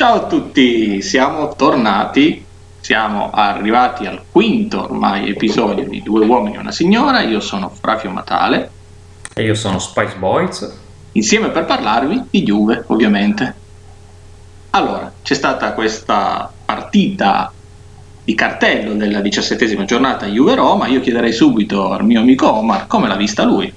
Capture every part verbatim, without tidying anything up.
Ciao a tutti, siamo tornati, siamo arrivati al quinto ormai episodio di Due uomini e una signora. Io sono Frafio Matale e io sono Spice Boys, insieme per parlarvi di Juve, ovviamente. Allora, c'è stata questa partita di cartello della diciassettesima giornata Juve-Roma. Io chiederei subito al mio amico Omar come l'ha vista lui.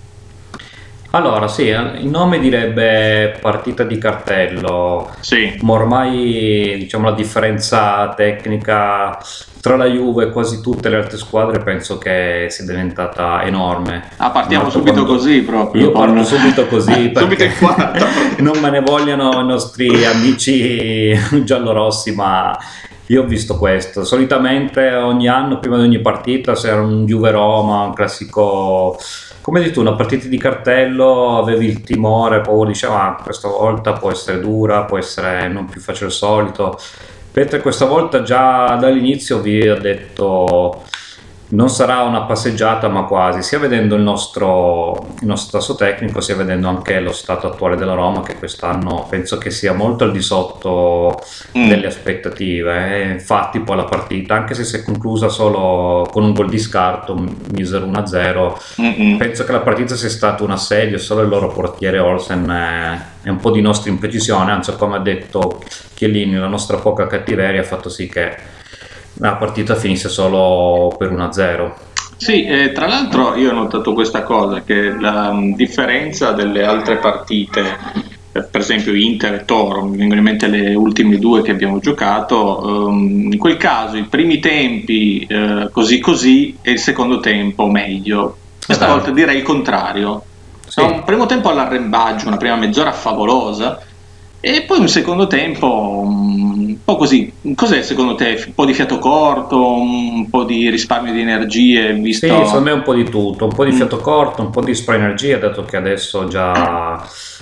Allora sì, il nome direbbe partita di cartello, Sì. ma ormai diciamo la differenza tecnica tra la Juve e quasi tutte le altre squadre penso che sia diventata enorme. Ah, partiamo Marco, subito quando... così proprio. Io parto subito così subito in quarta. Non me ne vogliano i nostri amici giallorossi, ma io ho visto questo. Solitamente ogni anno, prima di ogni partita, se era un Juve-Roma, un classico, come dici tu, una partita di cartello, avevi il timore, poi dicevi, ah, questa volta può essere dura, può essere non più facile del solito. Mentre questa volta già dall'inizio vi ho detto non sarà una passeggiata, ma quasi, sia vedendo il nostro, il nostro tasso tecnico, sia vedendo anche lo stato attuale della Roma, che quest'anno penso che sia molto al di sotto mm. delle aspettative. E infatti poi la partita, anche se si è conclusa solo con un gol di scarto, misero uno a zero, mm-hmm. penso che la partita sia stata un assedio, solo il loro portiere Olsen e un po' di nostra imprecisione, anzi come ha detto Chiellini, la nostra poca cattiveria ha fatto sì che la partita finisse solo per uno a zero. Sì, eh, tra l'altro io ho notato questa cosa, che la um, differenza delle altre partite, eh, per esempio Inter e Toro, mi vengono in mente le ultime due che abbiamo giocato, um, in quel caso i primi tempi eh, così così e il secondo tempo meglio. Questa esatto. volta direi il contrario. Sì. Un primo tempo all'arrembaggio, una prima mezz'ora favolosa, e poi un secondo tempo un po' così. Cos'è secondo te? Un po' di fiato corto, un po' di risparmio di energie? Visto... Sì, secondo me un po' di tutto, un po' di fiato mm. corto, un po' di risparmio di energia, dato che adesso già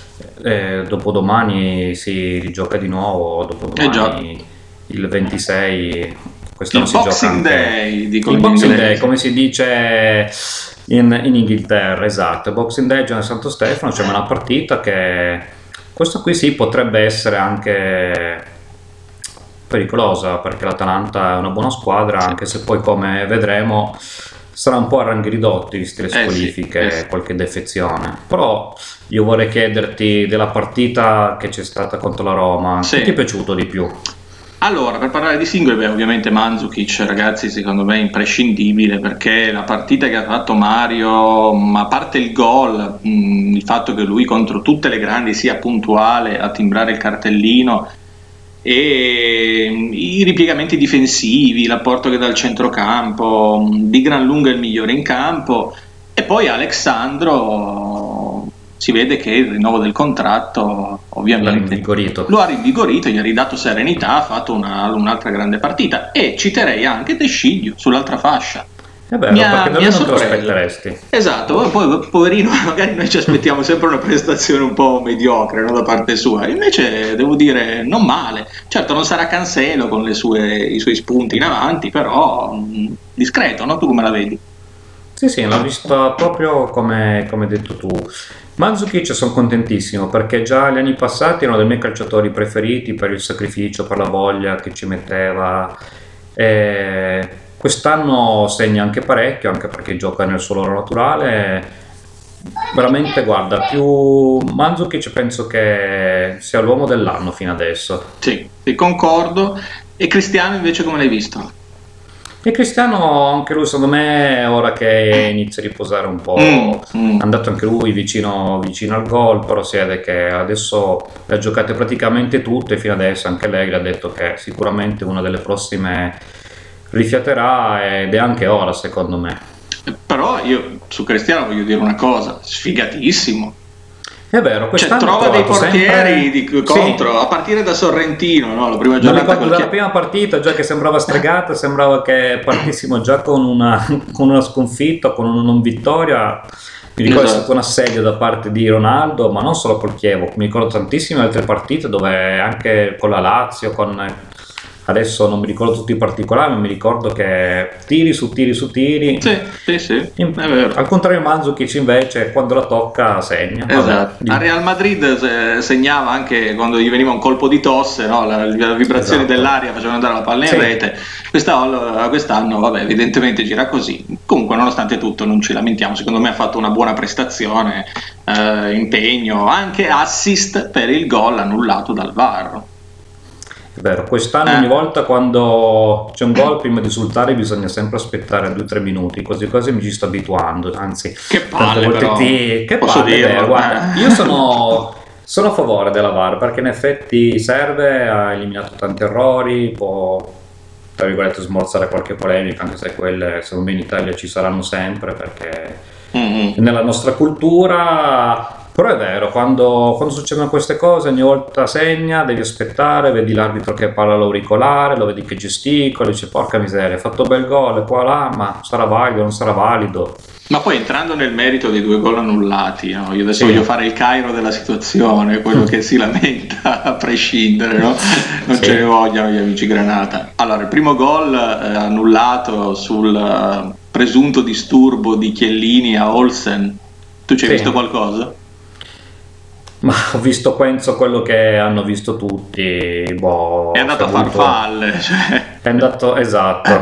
eh, dopodomani si rigioca di nuovo, dopodomani eh il ventisei, quest'anno il si Boxing gioca anche... Day, il Boxing Day, come si dice in, in Inghilterra, esatto, il Boxing Day già nel Santo Stefano, c'è una partita che... Questo qui sì, potrebbe essere anche pericolosa, perché l'Atalanta è una buona squadra, anche se poi, come vedremo, sarà un po' a ranghi ridotti, viste le squalifiche e eh sì, eh sì. qualche defezione. Però io vorrei chiederti della partita che c'è stata contro la Roma, sì. che ti è piaciuto di più? Allora, per parlare di singoli, beh, ovviamente Mandzukic, ragazzi, secondo me è imprescindibile, perché la partita che ha fatto Mario, a parte il gol, mh, il fatto che lui contro tutte le grandi sia puntuale a timbrare il cartellino, e mh, i ripiegamenti difensivi, l'apporto che dà al centrocampo, mh, di gran lunga il migliore in campo, e poi Alexandro... si vede che il rinnovo del contratto ovviamente lo ha rinvigorito, gli ha ridato serenità, ha fatto una, un'altra grande partita. E citerei anche De Sciglio sull'altra fascia. È vero, mi ha, perché da lui non te lo aspetteresti. Esatto, poi poverino, magari noi ci aspettiamo sempre una prestazione un po' mediocre, no, da parte sua. Invece devo dire non male. Certo non sarà Cancelo con le sue, i suoi spunti in avanti, però mh, discreto, no? Tu come la vedi? Sì, sì, l'ho visto proprio come, come hai detto tu. Mandzukic sono contentissimo, perché già gli anni passati era uno dei miei calciatori preferiti per il sacrificio, per la voglia che ci metteva. E quest'anno segna anche parecchio, anche perché gioca nel suo ruolo naturale. Veramente, guarda, più Mandzukic penso che sia l'uomo dell'anno fino adesso. Sì, sì, concordo. E Cristiano invece come l'hai visto? E Cristiano, anche lui secondo me, ora che inizia a riposare un po', mm, mm. è andato anche lui vicino, vicino al gol, però si vede che adesso le ha giocate praticamente tutte fino adesso. Anche lei ha detto che sicuramente una delle prossime rifiaterà, ed è anche ora secondo me. Però io su Cristiano voglio dire una cosa, sfigatissimo. È vero, cioè, trova dei portieri sempre... di, contro, sì. a partire da Sorrentino, no? La prima giornata ricordo dalla prima partita già che sembrava stregata, sembrava che partissimo già con una, con una sconfitta, con una non vittoria. Mi ricordo esatto. è stato un assedio da parte di Ronaldo, ma non solo col Chievo, mi ricordo tantissime altre partite dove anche con la Lazio, con Adesso non mi ricordo tutti i particolari, ma mi ricordo che tiri su tiri su tiri. Sì, sì, sì, In- è vero. al contrario Mandzukic invece quando la tocca segna. Vabbè, Esatto. di- A Real Madrid eh, segnava anche quando gli veniva un colpo di tosse, no? La, la vibrazione Esatto. dell'aria facevano andare la palla in Sì. rete. Questa- quest'anno, vabbè, evidentemente gira così. Comunque, nonostante tutto, non ci lamentiamo. Secondo me ha fatto una buona prestazione, eh, impegno, anche assist per il gol annullato dal V A R. È vero, quest'anno Eh. ogni volta quando c'è un gol prima di esultare bisogna sempre aspettare due o tre minuti, così così mi ci sto abituando, anzi Che palle, tante volte però. ti... Che Posso palle, dirlo, vero, guarda, eh. io sono, sono a favore della V A R perché in effetti serve, ha eliminato tanti errori, può tra virgolette smorzare qualche polemica, anche se quelle secondo me in Italia ci saranno sempre perché Mm-hmm. nella nostra cultura. Però è vero, quando, quando succedono queste cose ogni volta segna, devi aspettare, vedi l'arbitro che parla all'auricolare, lo vedi che gesticola, dice porca miseria, hai fatto bel gol, qua là, ma sarà valido, non sarà valido. Ma poi entrando nel merito dei due gol annullati, no? Io adesso Sì. voglio fare il Cairo della situazione, quello che si lamenta a prescindere, no? Non Sì. ce ne vogliano gli amici Granata. Allora, il primo gol eh, annullato sul eh, presunto disturbo di Chiellini a Olsen, tu ci hai Sì. visto qualcosa? Ma ho visto, penso, quello che hanno visto tutti, boh, È andato a si è avuto- farfalle, cioè. È andato, esatto.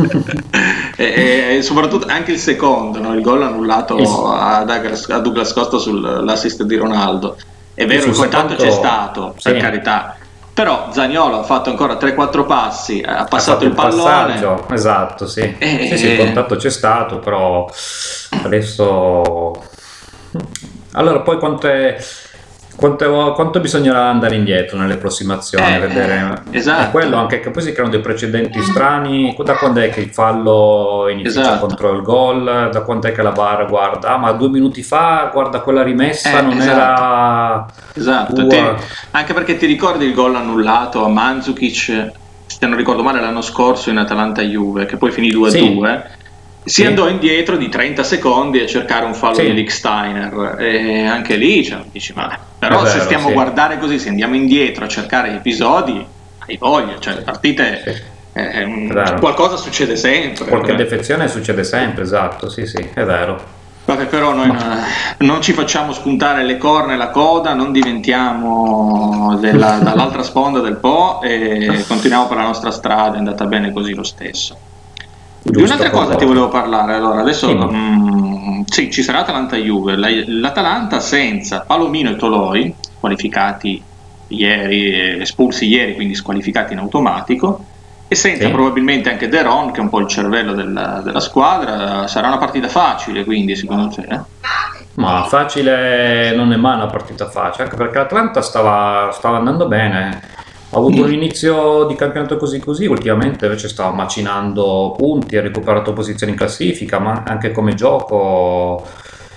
e, e- e soprattutto anche il secondo, no? Il gol annullato Il- a Douglas, a Douglas Costa sull'assist di Ronaldo. È vero, sul il contatto secondo- c'è stato, per sì. carità, però Zaniolo ha fatto ancora tre quattro passi, ha Ha passato fatto il pallone. passaggio, esatto, sì. Eh, Sì, sì, il contatto c'è stato, però adesso... Allora, poi quante, quante- quanto bisognerà andare indietro nelle approssimazioni, Eh, vedere... eh, esatto. È quello anche che poi si creano dei precedenti strani. Da quando è che il fallo inizia Esatto. contro il gol? Da quando è che la V A R guarda? Ah, ma due minuti fa, guarda, quella rimessa Eh, non esatto. era... Esatto, tua. ti- anche perché ti ricordi il gol annullato a Mandzukic, se non ricordo male l'anno scorso in Atalanta-Juve, che poi finì due a due, si Sì. andò indietro di trenta secondi a cercare un fallo Sì. di Lichtsteiner, e anche lì cioè, dici, ma però È se vero, stiamo a sì. guardare così, se andiamo indietro a cercare gli episodi, hai voglia, cioè le partite, Sì. eh, mm, È vero. qualcosa succede sempre. Qualche eh. defezione succede sempre, esatto, sì, sì, è vero. Vabbè, però noi Ma- non, non ci facciamo spuntare le corna e la coda, non diventiamo della- dall'altra sponda del Po e continuiamo per la nostra strada, è andata bene così lo stesso. Di Giusto, un'altra cosa ti concordo. volevo parlare, allora adesso Dimmi. mm, sì, ci sarà Atalanta-Juve, La- l'Atalanta senza Palomino e Toloi, squalificati ieri, eh, espulsi ieri, quindi squalificati in automatico, e senza Sì. probabilmente anche De Ron, che è un po' il cervello della, della squadra, sarà una partita facile, quindi secondo te? eh? Ma facile non è mai una partita facile, anche perché l'Atlanta stava, stava andando bene. Ha avuto un inizio di campionato così così, ultimamente invece stava macinando punti, ha recuperato posizioni in classifica, ma anche come gioco.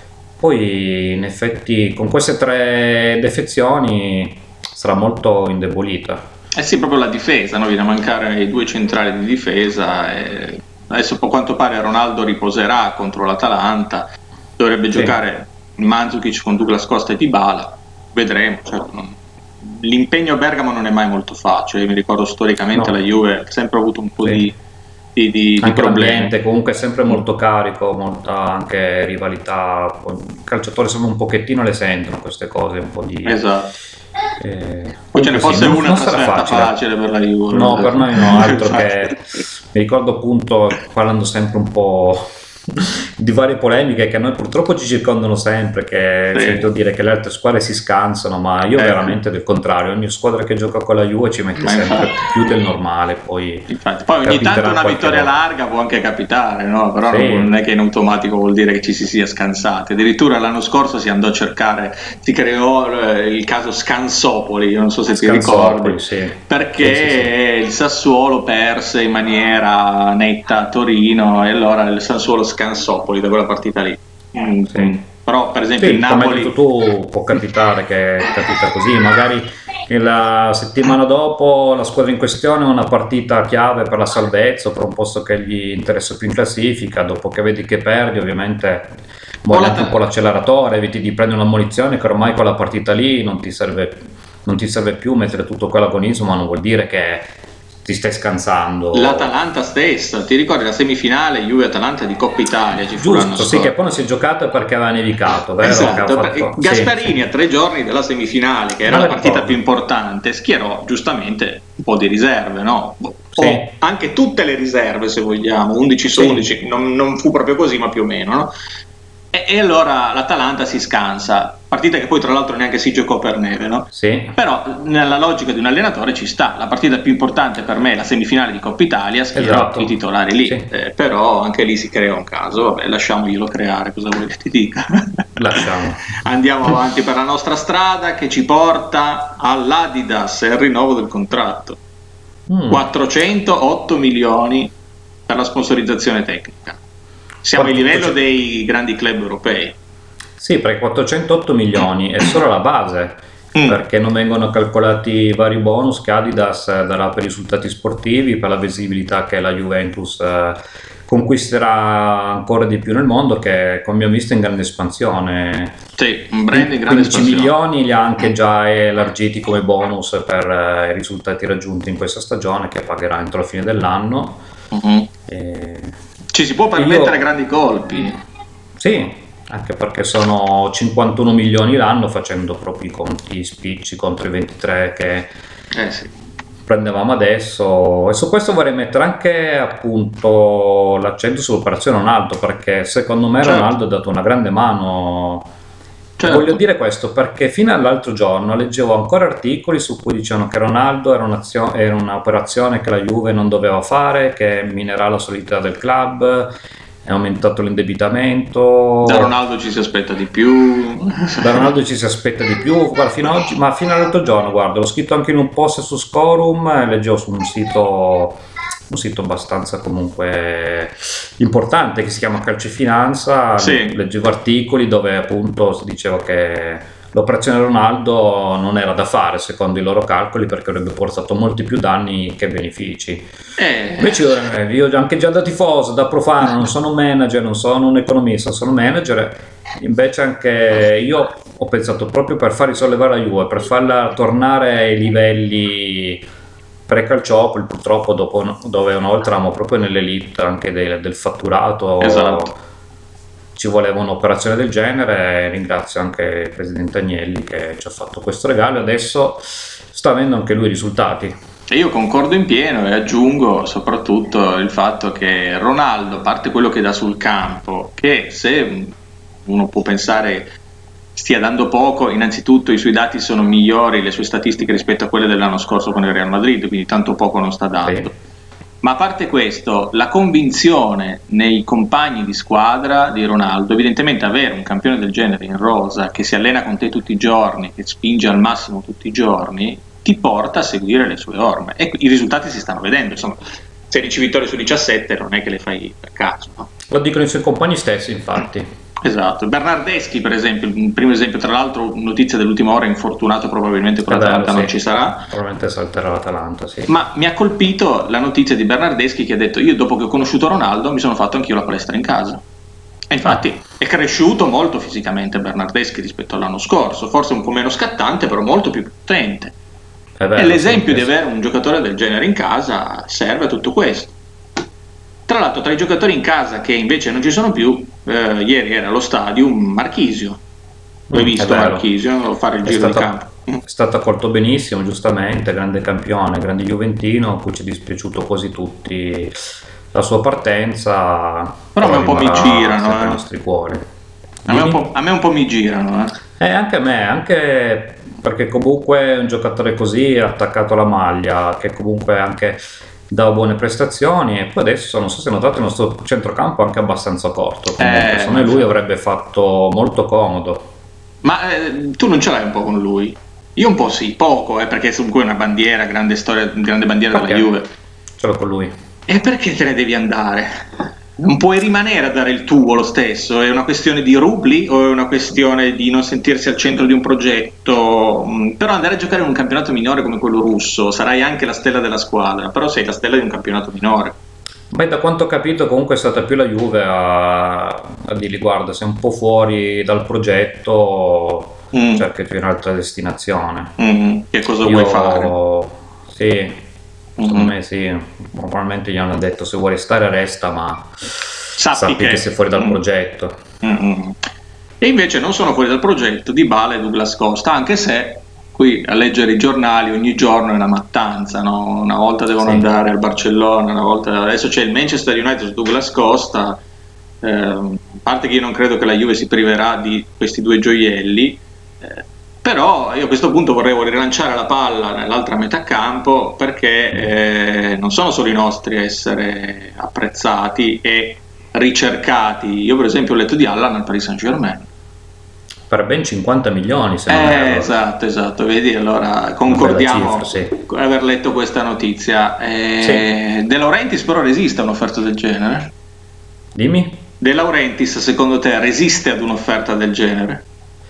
Poi in effetti con queste tre defezioni sarà molto indebolita. Eh sì, proprio la difesa, no? Viene a mancare i due centrali di difesa. E adesso a quanto pare Ronaldo riposerà contro l'Atalanta, dovrebbe Sì. giocare Mandzukic con Douglas Costa e Dybala, vedremo. Cioè, non- l'impegno a Bergamo non è mai molto facile, mi ricordo storicamente No. la Juve ha sempre avuto un po' Sì. di, di, di- di Anche problemi. l'ambiente comunque è sempre molto carico, molta anche rivalità. I calciatori sono un pochettino le sentono queste cose, un po' di... Esatto. eh, Poi ce ne comunque fosse sì, non- una non sarà trasferta facile. facile per la Juve. No, per noi no, altro Esatto. che mi ricordo appunto parlando sempre un po' di varie polemiche che a noi purtroppo ci circondano sempre, che Sì. sento dire che le altre squadre si scansano, ma io Eh. veramente del contrario, ogni squadra che gioca con la Juve ci mette Ma sempre infatti. più del normale, poi Infatti, poi ogni capiterà tanto una qualche vittoria volta. larga può anche capitare, no? Però Sì. non è che in automatico vuol dire che ci si sia scansati. Addirittura l'anno scorso si andò a cercare, si creò eh, il caso Scansopoli, io non so se ti Scansopoli, ricordi, sì. perché Sì, sì, sì. il Sassuolo perse in maniera netta a Torino e allora il Sassuolo Scansopoli da quella partita lì. Mm, Sì. mm. Però per esempio Sì, il come hai Napoli... detto tu, può capitare che capita così, magari la settimana dopo la squadra in questione ha una partita chiave per la salvezza o per un posto che gli interessa più in classifica, dopo che vedi che perdi ovviamente muovi la- anche un po' l'acceleratore, eviti di prendere una munizione che ormai quella partita lì non ti serve, non ti serve più mettere tutto quell'agonismo, ma non vuol dire che ti stai scansando. L'Atalanta stessa, ti ricordi la semifinale Juve-Atalanta di Coppa Italia? Ci fu l'anno Giusto, sì, scorso. che poi non si è giocato perché aveva nevicato, vero? Che Esatto, ha perché fatto- Gasparini sì. a tre giorni dalla semifinale, che era Me la lo partita ricordo. più importante, schierò giustamente un po' di riserve, no? O Sì. anche tutte le riserve, se vogliamo, undici su Sì. undici, non, non fu proprio così, ma più o meno, no? E, e allora l'Atalanta si scansa, partita che poi tra l'altro neanche si giocò per neve, no? Sì. Però nella logica di un allenatore ci sta, la partita più importante per me è la semifinale di Coppa Italia, schierò Esatto. i titolari lì, Sì. eh, però anche lì si crea un caso, vabbè, lasciamoglielo creare, cosa vuoi che ti dica? Lasciamo. Andiamo avanti per la nostra strada che ci porta all'Adidas e al rinnovo del contratto. Mm. quattrocentotto milioni per la sponsorizzazione tecnica. Siamo a livello dei grandi club europei. Sì, perché quattrocentotto milioni è solo la base, Mm. perché non vengono calcolati vari bonus che Adidas eh, darà per i risultati sportivi, per la visibilità che la Juventus eh, conquisterà ancora di più nel mondo, che come abbiamo visto è in grande espansione. Sì, un brand in grande quindici espansione. milioni li ha anche già elargiti come bonus per eh, i risultati raggiunti in questa stagione, che pagherà entro la fine dell'anno. Mhm. E- Ci si può permettere Io- grandi colpi. Sì, anche perché sono cinquantuno milioni l'anno, facendo proprio i conti spicci contro i ventitré che Eh sì. prendevamo adesso. E su questo vorrei mettere anche appunto l'accento sull'operazione Ronaldo, perché secondo me Certo. Ronaldo ha dato una grande mano. Certo. Voglio dire questo perché fino all'altro giorno leggevo ancora articoli su cui dicevano che Ronaldo era, un'azio- era un'operazione che la Juve non doveva fare, che minerà la solidità del club, è aumentato l'indebitamento. Da Ronaldo ci si aspetta di più. Da Ronaldo ci si aspetta di più, guarda, fino ad oggi, ma fino all'altro giorno, guarda, l'ho scritto anche in un post su Scorum, eh, leggevo su un sito, un sito abbastanza comunque importante che si chiama Calcifinanza, Sì. leggevo articoli dove appunto si diceva che l'operazione Ronaldo non era da fare secondo i loro calcoli, perché avrebbe portato molti più danni che benefici. Eh, Invece io, eh, io anche già da tifoso, da profano, non sono un manager, non sono un economista, sono manager. Invece anche io ho pensato proprio per far risollevare la Juve, per farla tornare ai livelli pre-Calciopoli, purtroppo dopo, dove una volta eravamo proprio nell'elite anche del, del fatturato. Esatto. Ci voleva un'operazione del genere, e ringrazio anche il presidente Agnelli che ci ha fatto questo regalo. Adesso sta avendo anche lui risultati. E io concordo in pieno e aggiungo soprattutto il fatto che Ronaldo, a parte quello che dà sul campo, che se uno può pensare stia dando poco, innanzitutto i suoi dati sono migliori, le sue statistiche rispetto a quelle dell'anno scorso con il Real Madrid, quindi tanto poco non sta dando. Sì. Ma a parte questo, la convinzione nei compagni di squadra di Ronaldo, evidentemente avere un campione del genere in rosa che si allena con te tutti i giorni, che spinge al massimo tutti i giorni, ti porta a seguire le sue orme e i risultati si stanno vedendo. Insomma, sedici vittorie su diciassette non è che le fai per caso, no? Lo dicono i suoi compagni stessi, infatti. Esatto, Bernardeschi per esempio, il primo esempio, tra l'altro notizia dell'ultima ora, infortunato, probabilmente con È vero, l'Atalanta non sì. ci sarà. Probabilmente salterà l'Atalanta, sì. Ma mi ha colpito la notizia di Bernardeschi che ha detto: io dopo che ho conosciuto Ronaldo mi sono fatto anch'io la palestra in casa. E infatti è cresciuto molto fisicamente Bernardeschi rispetto all'anno scorso, forse un po' meno scattante, però molto più potente. È vero, E l'esempio sì, di avere un giocatore del genere in casa serve a tutto questo. Tra l'altro, tra i giocatori in casa che invece non ci sono più, eh, ieri era allo stadio Marchisio. L'hai Mm, è visto vero. Marchisio fare il È giro di stato- campo? È stato accolto benissimo, giustamente, grande campione, grande juventino, a cui ci è dispiaciuto quasi tutti la sua partenza. Però a me un po' mi rimarrà girano, sempre eh. nei nostri cuori. A me, un Dimmi? po', a me un po' mi girano. Eh. Eh, anche a me, anche perché comunque è un giocatore così attaccato alla maglia, che comunque anche dava buone prestazioni, e poi adesso non so se hai notato il nostro centrocampo è anche abbastanza corto, comunque Eh, secondo me lui avrebbe fatto molto comodo. Ma eh, tu non ce l'hai un po' con lui? Io un po' sì, poco, eh, perché comunque è una bandiera, grande storia, grande bandiera Perché? della Juve. Ce l'ho con lui. E perché te ne devi andare? Non puoi rimanere a dare il tuo lo stesso? È una questione di rubli o è una questione di non sentirsi al centro di un progetto? Mm, Però andare a giocare in un campionato minore come quello russo, sarai anche la stella della squadra, però sei la stella di un campionato minore. Beh, da quanto ho capito comunque è stata più la Juve a, a dirgli guarda, sei un po' fuori dal progetto, Mm. cerca di un'altra destinazione. Mm, Che cosa Io, vuoi fare? sì, Secondo Mhm. me sì, normalmente gli hanno detto se vuoi restare resta, ma Sappi sappi che che... sei fuori dal Mm. progetto. Mm-mm. E invece non sono fuori dal progetto Dybala e Douglas Costa, anche se qui a leggere i giornali ogni giorno è una mattanza, no? Una volta devono Sì. andare al Barcellona, una volta... adesso c'è il Manchester United su Douglas Costa, ehm, a parte che io non credo che la Juve si priverà di questi due gioielli, eh, però io a questo punto vorrei rilanciare la palla nell'altra metà campo perché eh, non sono solo i nostri a essere apprezzati e ricercati. Io per esempio ho letto di Allan al Paris Saint-Germain. Per ben cinquanta milioni, se non Eh, erro. esatto, esatto, vedi, allora Una bella concordiamo cifra, sì. con aver letto questa notizia. Sì, Eh, De Laurentiis però resiste a un'offerta del genere? dimmi. De Laurentiis secondo te resiste ad un'offerta del genere?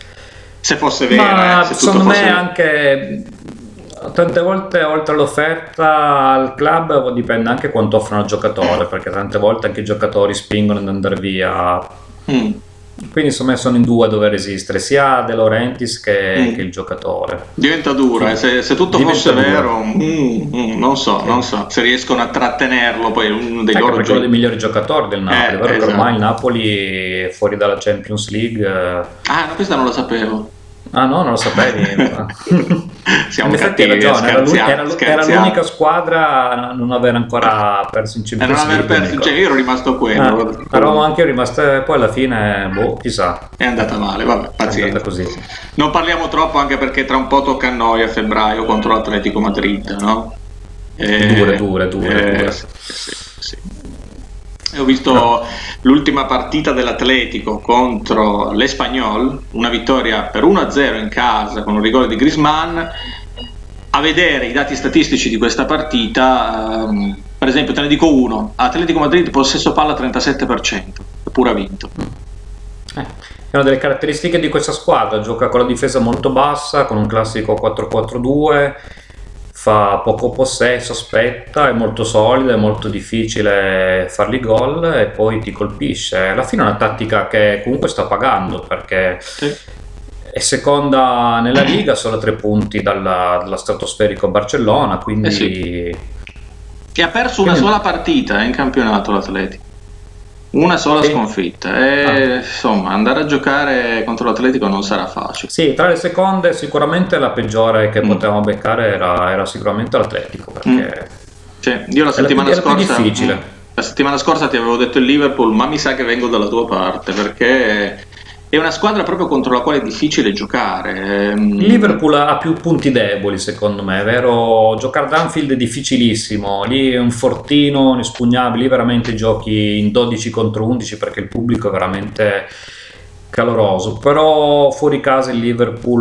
Se fosse vera, eh, Ma se tutto secondo me fosse vero. anche tante volte oltre all'offerta al club dipende anche quanto offrono al giocatore, perché tante volte anche i giocatori spingono ad andare via. Mm, Quindi insomma sono in due a dover resistere, sia De Laurentiis che, che mm. il giocatore. Diventa dura, eh, se, se tutto Diventa fosse dura. vero, mm, mm, non so, Sì. non so se riescono a trattenerlo, poi uno dei Anche loro perché è uno dei giochi. migliori giocatori del Napoli, Eh, è vero che esatto. ormai il Napoli è fuori dalla Champions League. eh, Ah, no, questa non lo sapevo. Ah no, non lo sapevi. Siamo In effetti hai cattivi, ragione, era, l'u- scherziamo, era l'u- era scherziamo. l'unica squadra a non aver ancora perso in E non Champions aver League. mi perso, ricordo. cioè io ero rimasto quello. Ah, guarda. eravamo anche rimasti, poi alla fine, boh, chissà, È andata male, vabbè, è andata pazienza. così. Non parliamo troppo anche perché tra un po' tocca a noi a febbraio contro l'Atletico Madrid, no? Eh, Dure, dure, dure, eh, dure. sì, sì, sì. E ho visto l'ultima partita dell'Atletico contro l'Espanyol, una vittoria per uno a zero in casa con un rigore di Griezmann. A vedere i dati statistici di questa partita, ehm, per esempio te ne dico uno: Atletico Madrid possesso palla trentasette per cento, eppure ha vinto. Eh, È una delle caratteristiche di questa squadra, gioca con la difesa molto bassa, con un classico quattro quattro due, fa poco possesso, aspetta, è molto solida, è molto difficile fargli gol e poi ti colpisce. Alla fine è una tattica che comunque sta pagando perché Sì. è seconda nella Liga, solo a tre punti dalla, dalla stratosferico Barcellona, quindi Eh sì. E ha perso una Quindi- sola partita in campionato l'Atletico, una sola Sì. sconfitta. E, Ah. insomma, andare a giocare contro l'Atletico non sarà facile. Sì, tra le seconde sicuramente la peggiore che Mm. potevamo beccare era, era sicuramente l'Atletico, perché Cioè, io la È la settimana più- è la più scorsa difficile. mm, la settimana scorsa ti avevo detto il Liverpool, ma mi sa che vengo dalla tua parte perché è una squadra proprio contro la quale è difficile giocare. Ehm, il Liverpool ha più punti deboli, secondo me, è vero? Giocare ad Anfield è difficilissimo, lì è un fortino inespugnabile, lì veramente giochi in dodici contro undici perché il pubblico è veramente caloroso, però fuori casa il Liverpool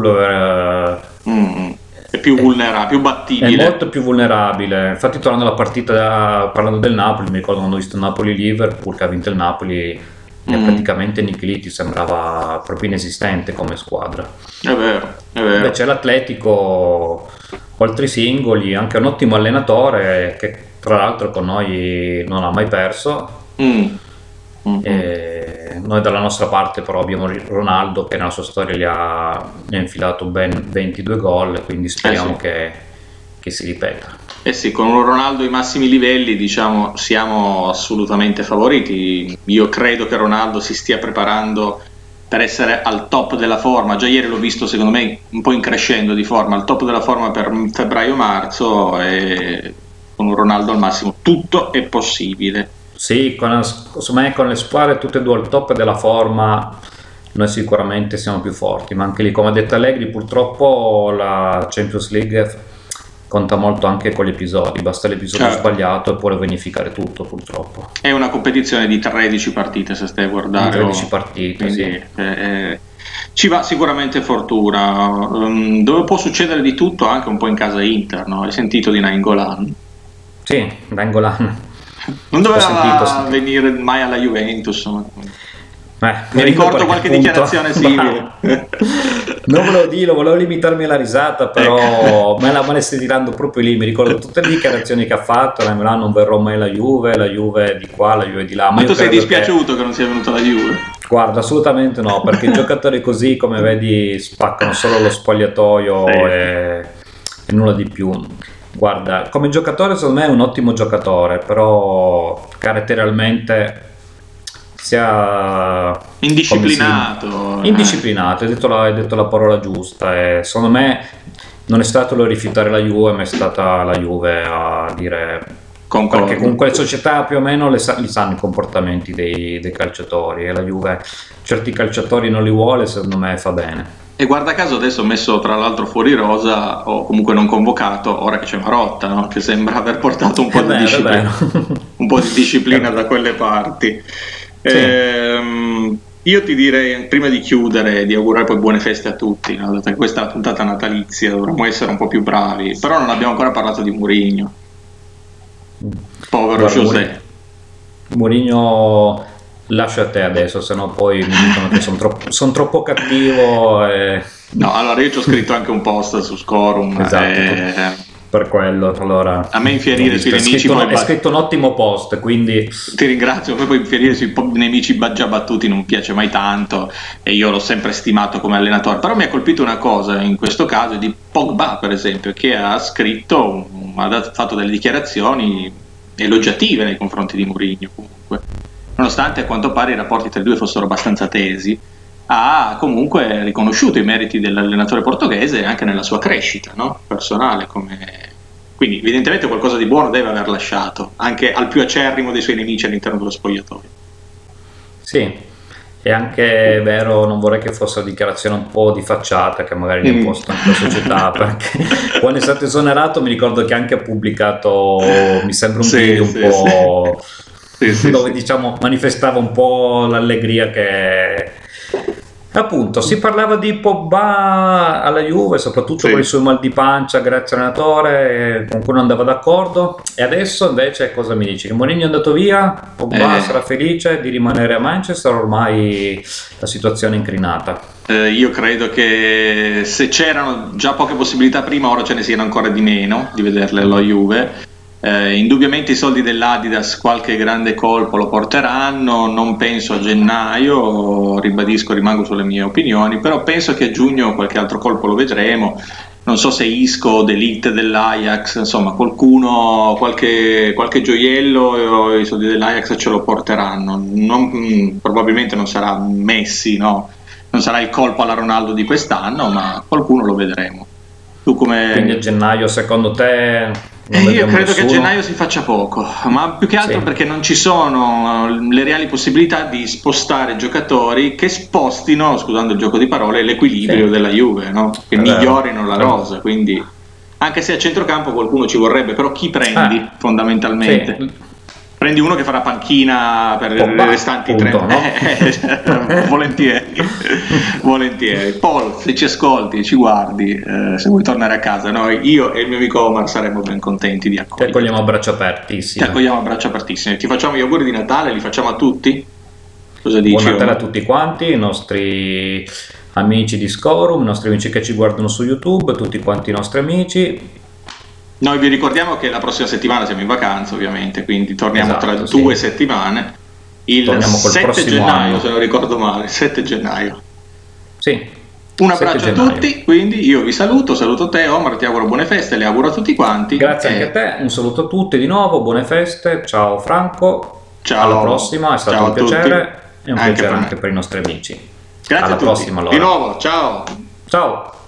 eh, mm, è più vulnerabile, più è battibile. molto più vulnerabile. Infatti, tornando alla partita, parlando del Napoli, mi ricordo quando ho visto Napoli-Liverpool, che ha vinto il Napoli, e Mm. praticamente Nicoliti sembrava proprio inesistente come squadra. È vero, è vero. Invece l'Atletico, oltre i singoli, è anche un ottimo allenatore che tra l'altro con noi non ha mai perso. Mm. Mm. E noi dalla nostra parte però abbiamo Ronaldo che nella sua storia gli ha, gli ha infilato ben ventidue gol, quindi speriamo Eh sì. che, che si ripeta. Eh sì, con un Ronaldo ai massimi livelli, diciamo, siamo assolutamente favoriti. Io credo che Ronaldo si stia preparando per essere al top della forma. Già ieri l'ho visto, secondo me, un po' in crescendo di forma, al top della forma per febbraio-marzo, e con un Ronaldo al massimo tutto è possibile. Sì, con, secondo me con le squadre tutte e due al top della forma noi sicuramente siamo più forti, ma anche lì, come ha detto Allegri, purtroppo la Champions League conta molto anche con gli episodi, basta l'episodio Certo. sbagliato e può vanificare tutto, purtroppo. È una competizione di tredici partite, se stai a guardare. tredici oh. partite, Quindi, sì. eh, ci va sicuramente fortuna. Um, dove può succedere di tutto, anche un po' in casa Inter, no? Hai sentito di Nainggolan? Sì, Nainggolan. Non doveva Ho sentito, ho sentito. venire mai alla Juventus. Ma... Eh, Mi ricordo perché qualche appunto- dichiarazione simile. Non volevo dirlo, volevo limitarmi alla risata, però me la, me la stai tirando proprio lì. Mi ricordo tutte le dichiarazioni che ha fatto. Nainggolan, non verrò mai alla Juve, la Juve di qua, la Juve di là. Ma io tu sei credo che- dispiaciuto che non sia venuto alla Juve? Guarda, assolutamente no, perché i giocatori così, come vedi, spaccano solo lo spogliatoio Sì. e, e nulla di più. Guarda, come giocatore secondo me è un ottimo giocatore, però caratterialmente sia indisciplinato. come si- indisciplinato, hai detto la, hai detto la parola giusta. E secondo me non è stato lui a rifiutare la Juve, ma è stata la Juve a dire, Concordo. perché comunque le società più o meno le sa- li sanno i comportamenti dei, dei calciatori, e la Juve certi calciatori non li vuole, secondo me fa bene. E guarda caso adesso ho messo tra l'altro fuori rosa, o comunque non convocato, ora che c'è Marotta, no? Che sembra aver portato un po' È di vero, è disciplina, vero. un po' di disciplina da quelle parti. Sì. Ehm, io ti direi, prima di chiudere, di augurare poi buone feste a tutti, no? Dato che questa è la puntata natalizia, dovremmo essere un po' più bravi, però non abbiamo ancora parlato di Mourinho, povero Guarda, José. Mourinho lascia a te adesso, se no poi mi dicono che sono troppo, son troppo cattivo e... No, allora io ci ho scritto anche un post su Scorum, Esatto, eh, per quello. Allora, a me infierire ho sui visto, è nemici scritto, poi è ba- scritto un ottimo post, quindi ti ringrazio, a me poi infierire sui po- nemici ba- già battuti non piace mai tanto e io l'ho sempre stimato come allenatore, però mi ha colpito una cosa in questo caso di Pogba per esempio, che ha scritto, ha dat- fatto delle dichiarazioni elogiative nei confronti di Mourinho comunque, nonostante a quanto pare i rapporti tra i due fossero abbastanza tesi, ha comunque riconosciuto i meriti dell'allenatore portoghese anche nella sua crescita, no? Personale, come... quindi evidentemente qualcosa di buono deve aver lasciato anche al più acerrimo dei suoi nemici all'interno dello spogliatoio. sì, è anche vero, non vorrei che fosse una dichiarazione un po' di facciata che magari gli ha Mm. imposto anche la società, perché quando è stato esonerato mi ricordo che anche ha pubblicato, mi sembra un Sì, video un sì, po' sì, sì, dove sì. diciamo manifestava un po' l'allegria che... Appunto, si parlava di Pogba alla Juve, soprattutto Sì. con i suoi mal di pancia, grazie allenatore, con cui non andava d'accordo. E adesso invece cosa mi dici? Che Mourinho è andato via, Pogba Eh. sarà felice di rimanere a Manchester, ormai la situazione è incrinata. Eh, io credo che se c'erano già poche possibilità prima, ora ce ne siano ancora di meno di vederle alla Juve. Eh, indubbiamente i soldi dell'Adidas qualche grande colpo lo porteranno, non penso a gennaio, ribadisco, rimango sulle mie opinioni, però penso che a giugno qualche altro colpo lo vedremo. Non so se Isco o D'Elite dell'Ajax, insomma qualcuno, qualche, qualche gioiello e i soldi dell'Ajax ce lo porteranno. Non- probabilmente non sarà Messi, no? Non sarà il colpo alla Ronaldo di quest'anno, ma qualcuno lo vedremo. Tu come... Quindi a gennaio secondo te non Eh, io vedremo credo che a nessuno? gennaio si faccia poco, ma più che altro Sì. perché non ci sono eh, le reali possibilità di spostare giocatori che spostino, scusando il gioco di parole, l'equilibrio Sì. della Juve, no? Che È vero. migliorino la È vero. rosa, quindi anche se a centrocampo qualcuno ci vorrebbe, però chi prendi Ah, fondamentalmente? sì. Prendi uno che farà panchina per Pogba, le restanti appunto, tre no? volentieri, volentieri. Paul, se ci ascolti, ci guardi, eh, se vuoi tornare a casa, noi, io e il mio amico Omar saremmo ben contenti di Ti accoglierti. accogliamo a braccia Ti apertissime. accogliamo a braccia apertissime. Ti facciamo gli auguri di Natale, li facciamo a tutti? Cosa dici? Buon Natale a Omar? tutti quanti, i nostri amici di Scorum, i nostri amici che ci guardano su YouTube, tutti quanti i nostri amici. Noi vi ricordiamo che la prossima settimana siamo in vacanza, ovviamente, quindi torniamo Esatto, tra sì. due settimane. Il Torniamo col sette prossimo gennaio, anno. se non ricordo male, sette gennaio. Sì, Un sette abbraccio a gennaio. tutti, quindi io vi saluto, saluto te Omar, ti auguro buone feste, le auguro a tutti quanti. Grazie anche e a te, un saluto a tutti di nuovo, buone feste, ciao Franco, ciao. alla prossima, è stato Ciao un a tutti. piacere e un Anche piacere per me. anche per i nostri amici. Grazie Alla a tutti. prossima allora. Di nuovo, ciao. Ciao.